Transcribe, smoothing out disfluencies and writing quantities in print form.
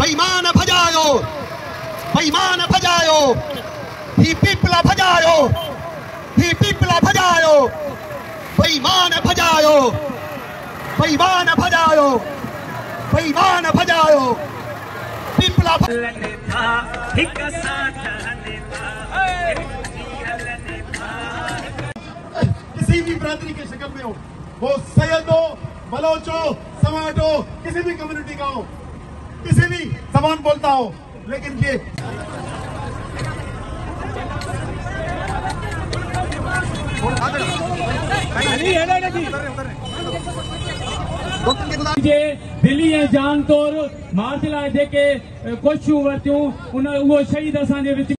बेईमान भजायो, बेईमान भजायो, ही पिपला भजायो, ही पिपला भजायो, बेईमान भजायो, बेईमान भजायो, बेईमान भजायो, पिपला किसी भी बिरादरी के शक्ल में हो, वो सैयद हो, बलोच हो, समाट हो, किसी भी कम्युनिटी का हो, किसी भी जबान बोलता हो, लेकिन ये दिल्ली ऐं जान तौर मार्शल आर्ट जेके कोशिशूं वरितियूं उन उहो शहीद असांजे विच